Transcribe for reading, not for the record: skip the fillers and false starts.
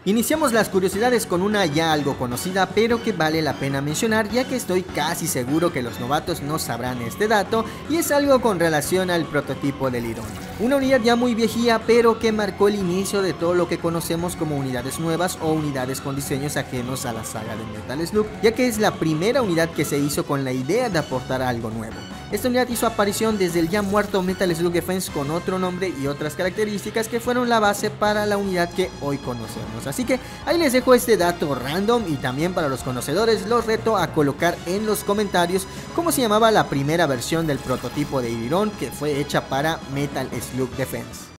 Iniciamos las curiosidades con una ya algo conocida, pero que vale la pena mencionar, ya que estoy casi seguro que los novatos no sabrán este dato, y es algo con relación al prototipo del Iron. Una unidad ya muy viejía, pero que marcó el inicio de todo lo que conocemos como unidades nuevas o unidades con diseños ajenos a la saga de Metal Slug, ya que es la primera unidad que se hizo con la idea de aportar algo nuevo. Esta unidad hizo aparición desde el ya muerto Metal Slug Defense con otro nombre y otras características que fueron la base para la unidad que hoy conocemos. Así que ahí les dejo este dato random, y también para los conocedores los reto a colocar en los comentarios cómo se llamaba la primera versión del prototipo de Iron que fue hecha para Metal Slug Defense.